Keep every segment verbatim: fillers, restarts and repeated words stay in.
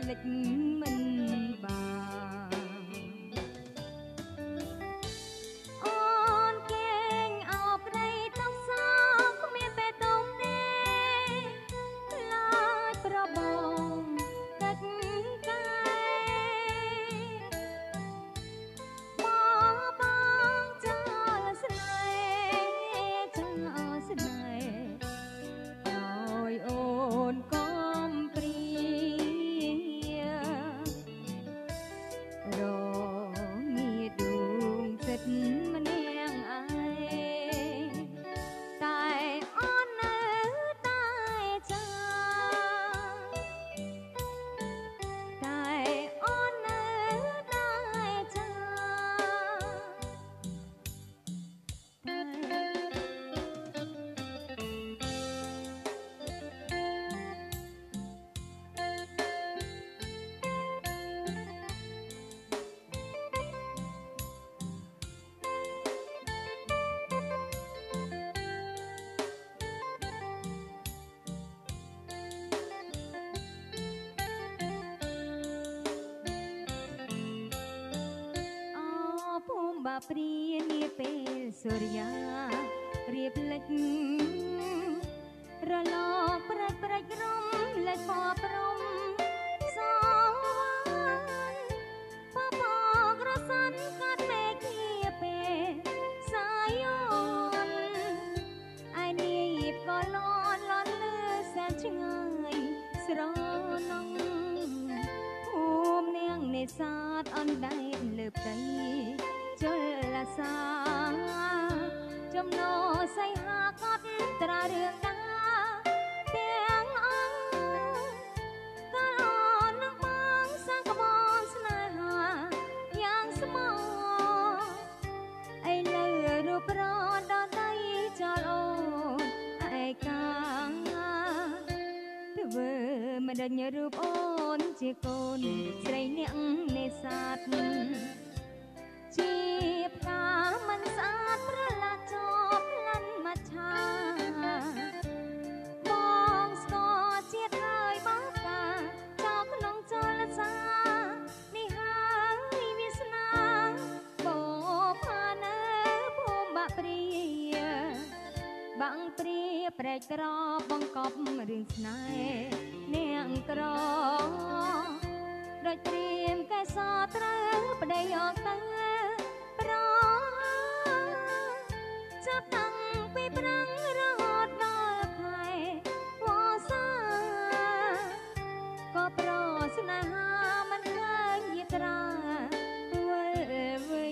ភ្លេចមិនបានអូនគេងអោបដីទឹកសគ្មានបេតុងទេខ្លាចប្របងកិច្ចកាយបងបងចោលស្នេហ៍ចោលស្នេហ៍ឲ្យអូនកំព្រារងាដួងចិត្តម្នាក់ឯងតែអូននៅតែចាតែអូននៅតែចាភូមិបាព្រានាពេលសូរិយារៀបលិចរលកប្រេចប្រេចរំលេចពណ៌ព្រំសវ័យបបករសាន់កាត់មេឃាពេលសាយនឯនាយក៏លន់លន់លើសែនឆ្ងាយស្រណងភូមិនាងនេសាទអណ្ដែតលើផ្ទៃជលសាចំណោសៃហាកត់ត្រារឿងដាទាំងអង្គកាលអូននឹងបងសាកបងស្នេហាយ៉ាងស្មោឯលើរូបរដដីចោលអូនឯកាធ្វើមិនដេញរូបអូនជាកូនស្រីអ្នកនេសាទជាផ្កាមិនស្អាតប្រឡាក់ជាប់លិនមច្ឆាបងស្គាល់ជាតិហើយបងកាចោលក្នុងចលសានេះហើយវាសនាបបផានៅភូមិបាក់ព្រាបាំងព្រាប្រែកក្របង្កប់រឿងស្នេហ៍នាងក្រដូចត្រៀមកែសត្រូវប្តីអកទៅប្រចាប់តាំងពីប្រាំងរហូតដល់ខែវស្សាក៏ប្រស្នេហាមិនឃើញយាត្រាវិលវិញ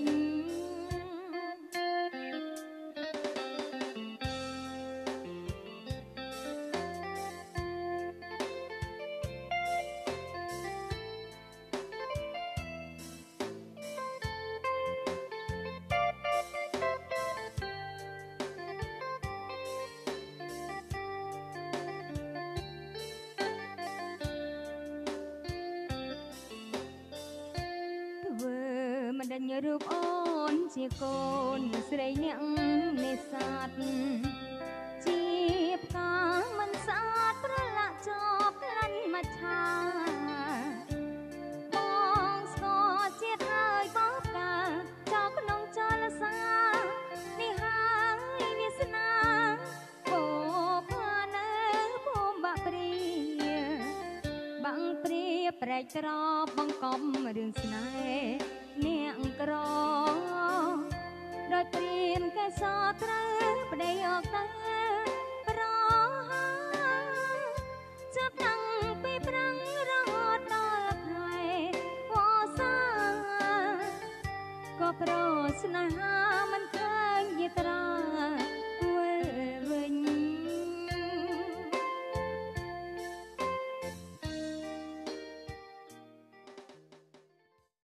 ដេញរូបអូនជាកូនស្រីអ្នកនេសាទជាផ្កាមិនស្អាតប្រឡាក់ជាប់លិនមច្ឆាបងស្គាល់ជាតិហើយបបកាចោលក្នុងចលសានេះហើយវាសនាបបផានៅភូមិបាក់ព្រាបាំងព្រាប្រែកត្របង្កប់រឿងស្នេហ៍នាងក្រដោយព្រៀនកែសត្រូវប្តីអកទៅ